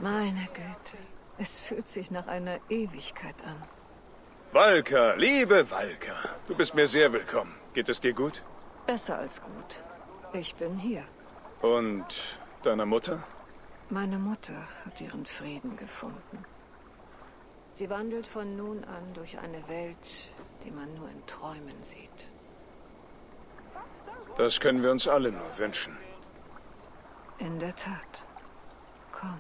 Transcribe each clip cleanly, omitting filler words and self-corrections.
Meine Güte, es fühlt sich nach einer Ewigkeit an. Valka, liebe Valka, du bist mir sehr willkommen. Geht es dir gut? Besser als gut. Ich bin hier. Und deiner Mutter? Meine Mutter hat ihren Frieden gefunden. Sie wandelt von nun an durch eine Welt, die man nur in Träumen sieht. Das können wir uns alle nur wünschen. In der Tat. Komm.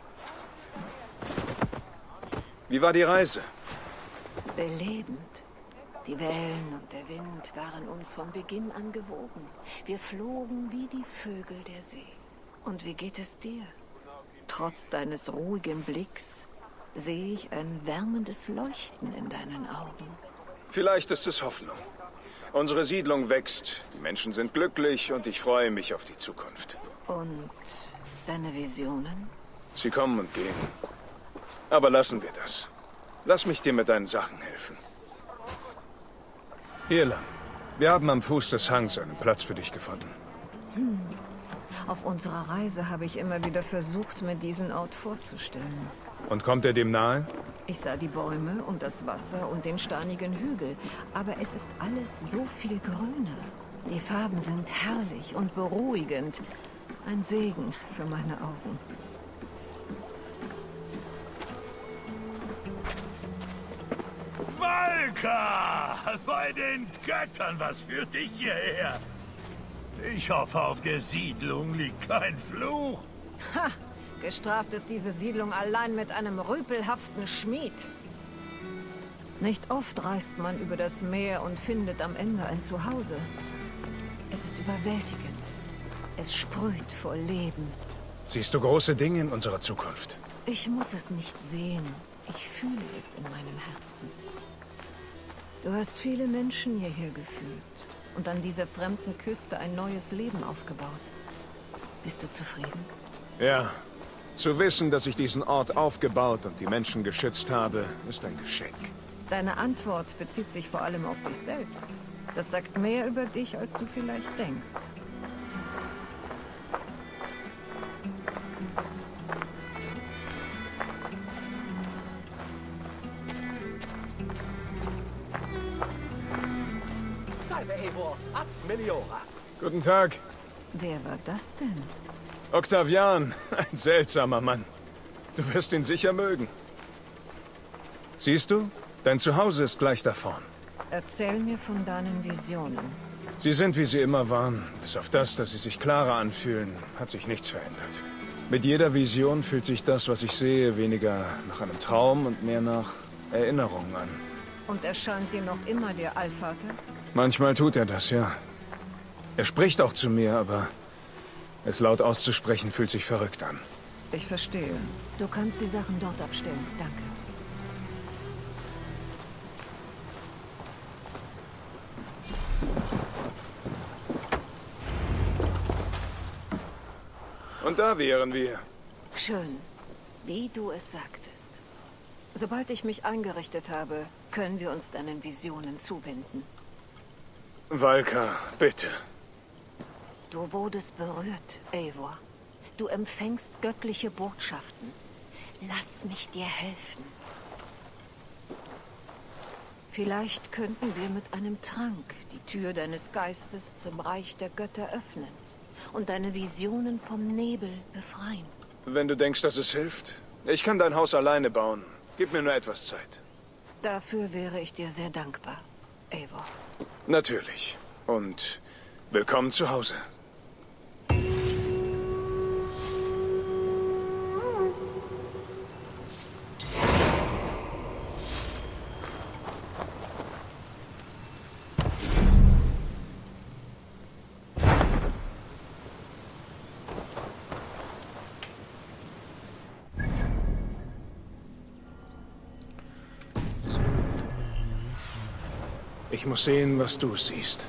Wie war die Reise? Belebend. Die Wellen und der Wind waren uns von Beginn an gewogen. Wir flogen wie die Vögel der See. Und wie geht es dir? Trotz deines ruhigen Blicks sehe ich ein wärmendes Leuchten in deinen Augen. Vielleicht ist es Hoffnung. Unsere Siedlung wächst, die Menschen sind glücklich und ich freue mich auf die Zukunft. Und deine Visionen? Sie kommen und gehen. Aber lassen wir das. Lass mich dir mit deinen Sachen helfen. Hier lang. Wir haben am Fuß des Hangs einen Platz für dich gefunden. Auf unserer Reise habe ich immer wieder versucht, mir diesen Ort vorzustellen. Und kommt er dem nahe? Ich sah die Bäume und das Wasser und den steinigen Hügel, aber es ist alles so viel grüner. Die Farben sind herrlich und beruhigend. Ein Segen für meine Augen. Valka! Bei den Göttern, was führt dich hierher? Ich hoffe, auf der Siedlung liegt kein Fluch. Ha! Gestraft ist diese Siedlung allein mit einem rüpelhaften Schmied. Nicht oft reist man über das Meer und findet am Ende ein Zuhause. Es ist überwältigend. Es sprüht vor Leben. Siehst du große Dinge in unserer Zukunft? Ich muss es nicht sehen. Ich fühle es in meinem Herzen. Du hast viele Menschen hierher geführt und an dieser fremden Küste ein neues Leben aufgebaut. Bist du zufrieden? Ja. Zu wissen, dass ich diesen Ort aufgebaut und die Menschen geschützt habe, ist ein Geschenk. Deine Antwort bezieht sich vor allem auf dich selbst. Das sagt mehr über dich, als du vielleicht denkst. Guten Tag. Wer war das denn? Octavian, ein seltsamer Mann. Du wirst ihn sicher mögen. Siehst du? Dein Zuhause ist gleich da vorn. Erzähl mir von deinen Visionen. Sie sind, wie sie immer waren. Bis auf das, dass sie sich klarer anfühlen, hat sich nichts verändert. Mit jeder Vision fühlt sich das, was ich sehe, weniger nach einem Traum und mehr nach Erinnerungen an. Und erscheint dir noch immer der Allvater? Manchmal tut er das, ja. Er spricht auch zu mir, aber es laut auszusprechen fühlt sich verrückt an. Ich verstehe. Du kannst die Sachen dort abstellen. Danke. Und da wären wir. Schön. Wie du es sagtest. Sobald ich mich eingerichtet habe, können wir uns deinen Visionen zuwenden. Valka, bitte. Du wurdest berührt, Eivor. Du empfängst göttliche Botschaften. Lass mich dir helfen. Vielleicht könnten wir mit einem Trank die Tür deines Geistes zum Reich der Götter öffnen und deine Visionen vom Nebel befreien. Wenn du denkst, dass es hilft, ich kann dein Haus alleine bauen. Gib mir nur etwas Zeit. Dafür wäre ich dir sehr dankbar, Eivor. Natürlich. Und willkommen zu Hause. Ich muss sehen, was du siehst.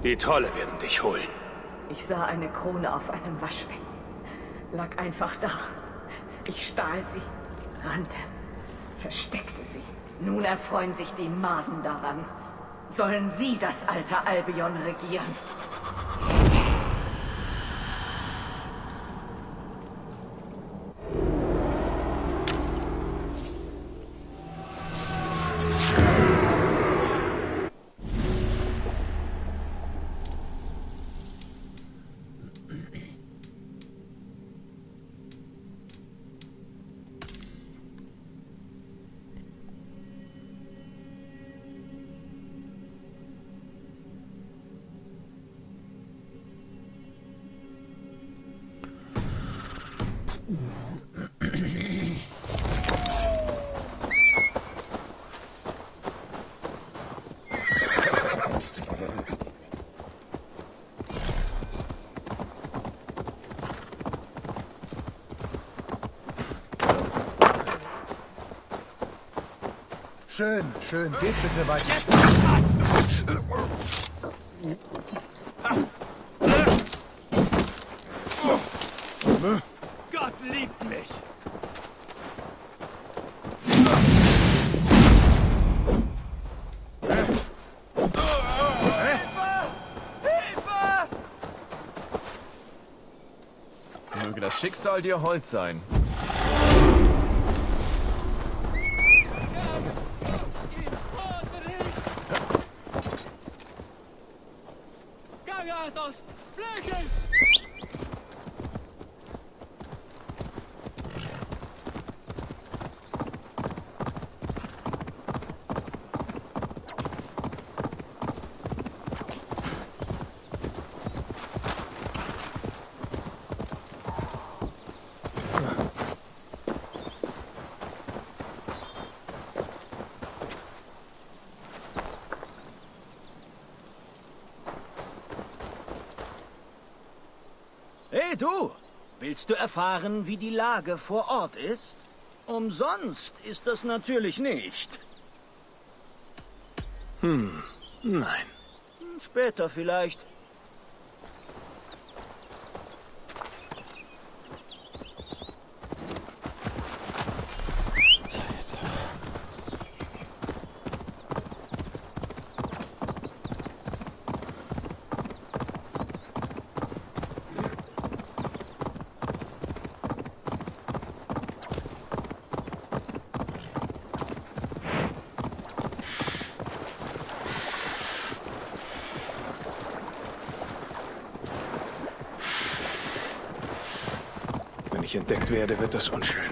Die Trolle werden dich holen. Ich sah eine Krone auf einem Waschbecken. Lag einfach da. Ich stahl sie, rannte, versteckte sie. Nun erfreuen sich die Maden daran. Sollen sie das alte Albion regieren? Schön, schön. Geht bitte weiter. Gott liebt mich. Möge das Schicksal dir hold sein. Hey du! Willst du erfahren, wie die Lage vor Ort ist? Umsonst ist das natürlich nicht. Nein. Später vielleicht. Wenn ich entdeckt werde, wird das unschön.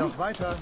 noch weiter.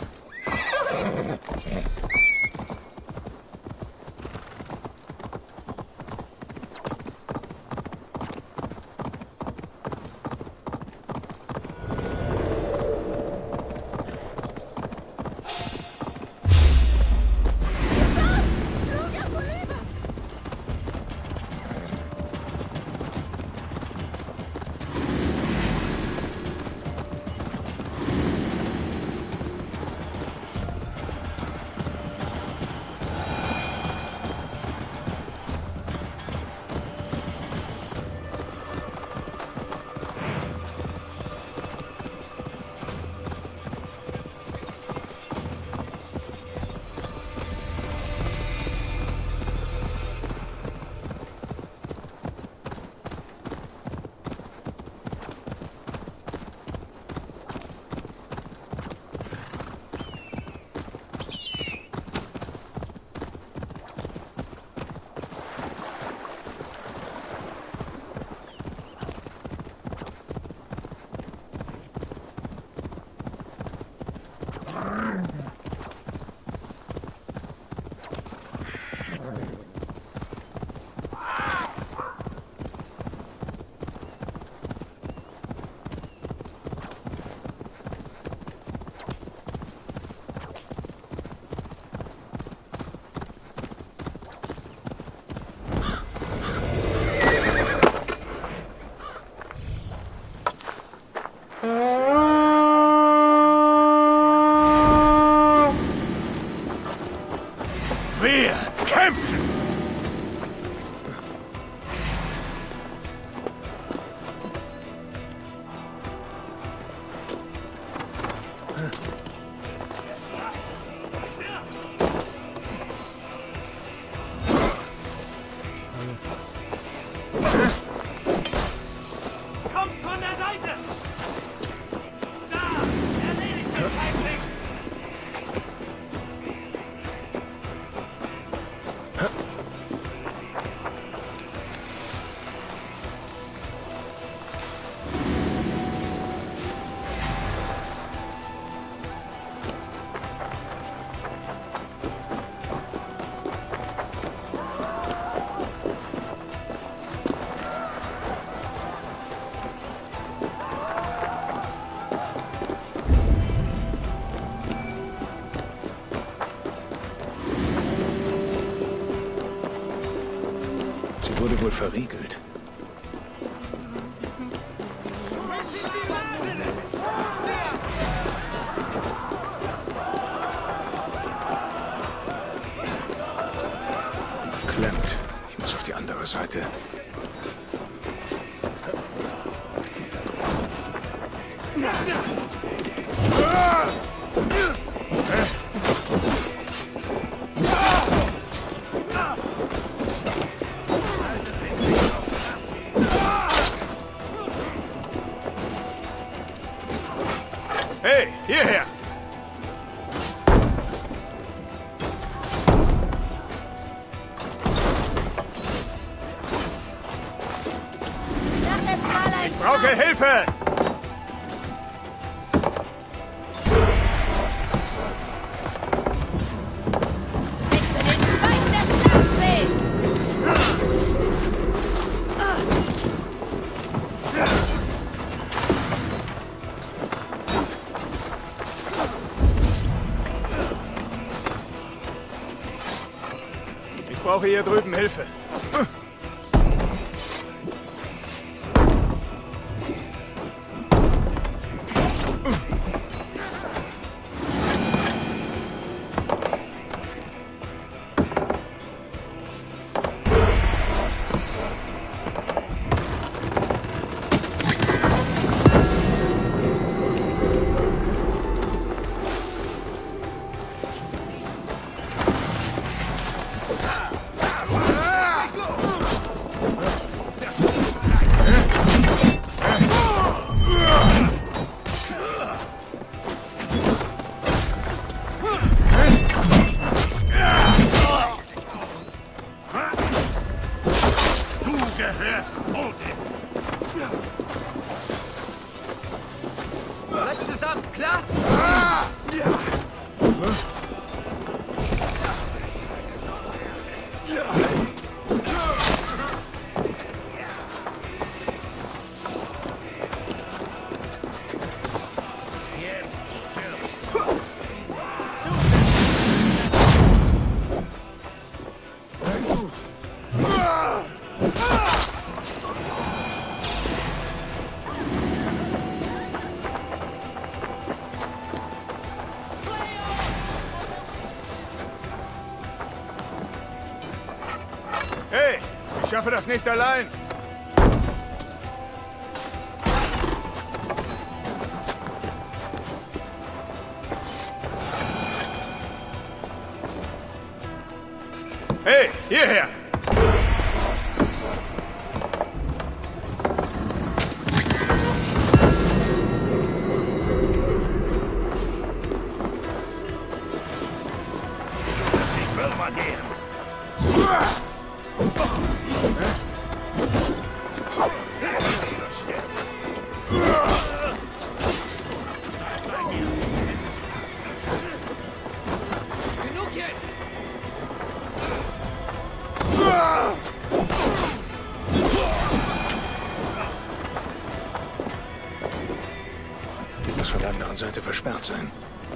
Wir kämpfen! Kommt von der Seite! Da! Erledigt den Feindling! Sie wurde wohl verriegelt. Klemmt. Ich muss auf die andere Seite. Hey, hierher! Ich brauche Hilfe! Ich brauche hier drüben Hilfe. zusammen, klar? Jetzt stirbst du. Hey, ich schaffe das nicht allein. Hey, hierher! Ich will mal gehen. Genug jetzt! Die muss von der anderen Seite versperrt sein.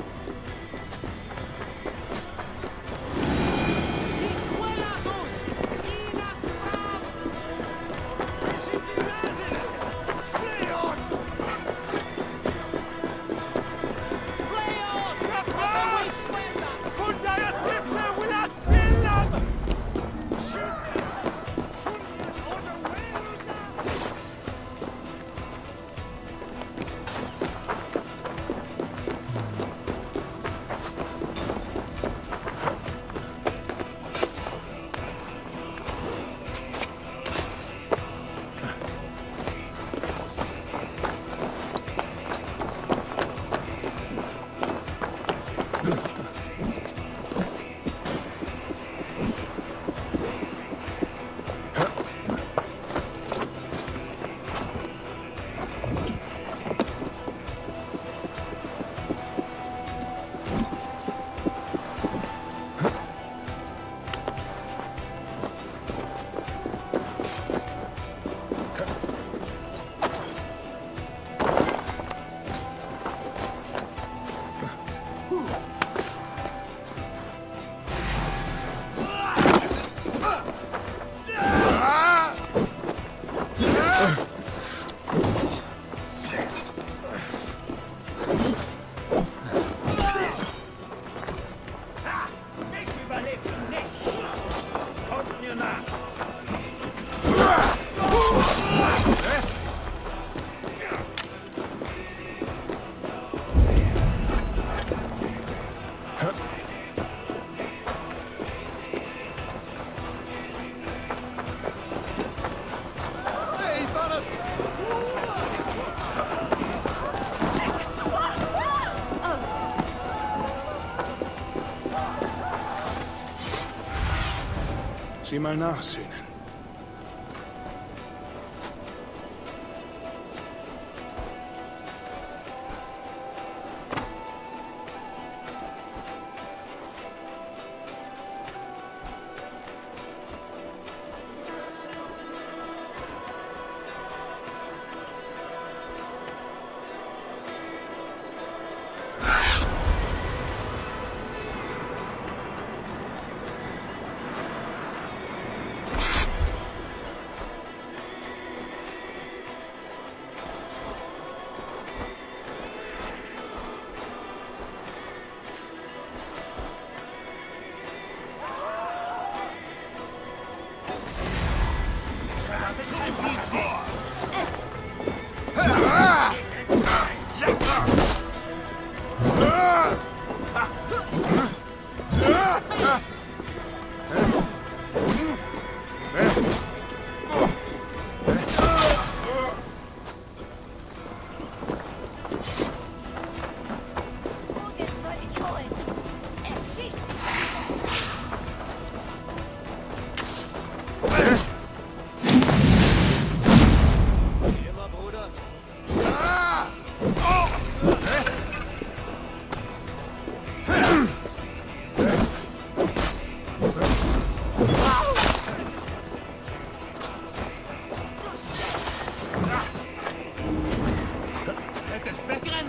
Sieh mal nach, Sühnen.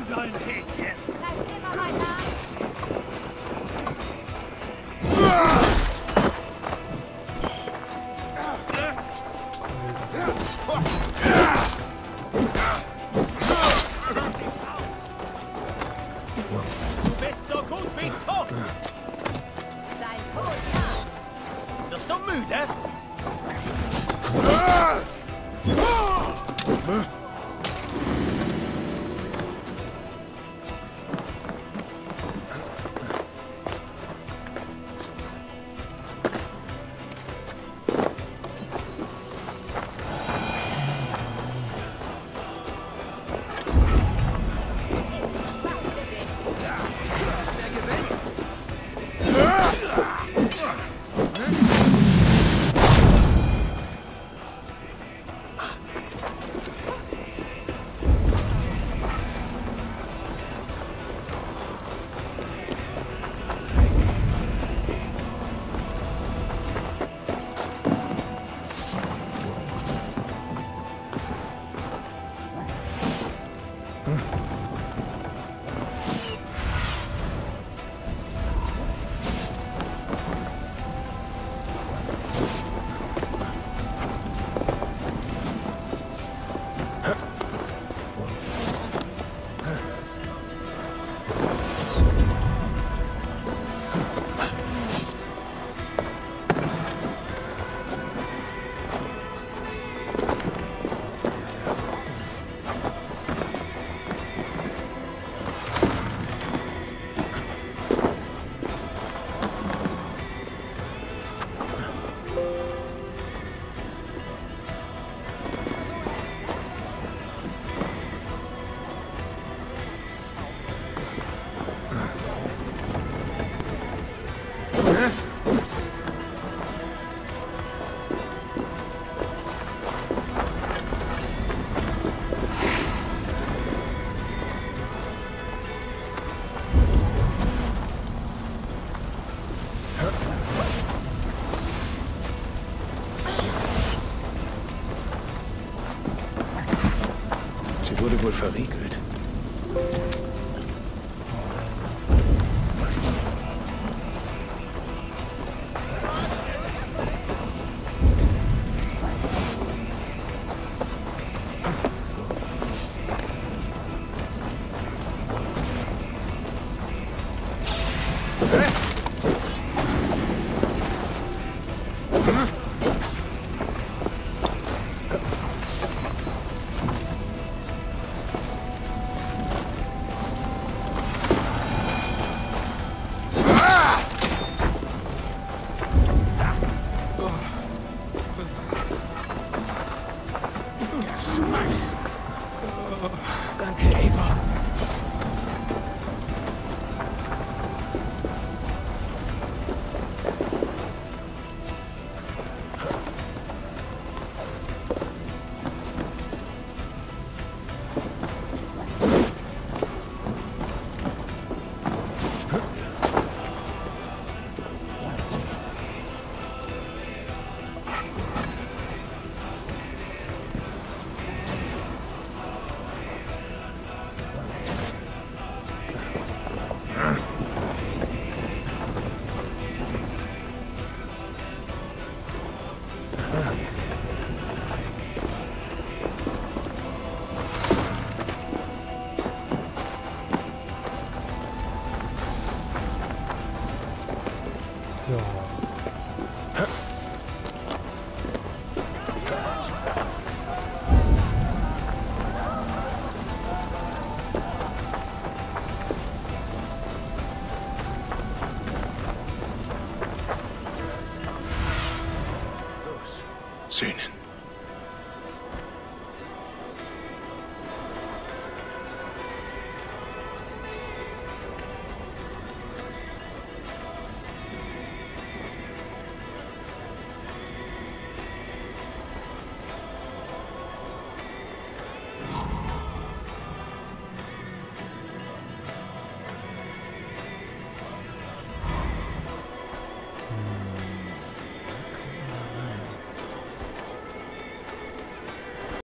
so ein Häschen. Bleibt immer weiter. Du bist so gut wie tot. Sein Tod, ja. Bist du müde? Sie wurde wohl verriegelt. Danke, Eva. Söhnen.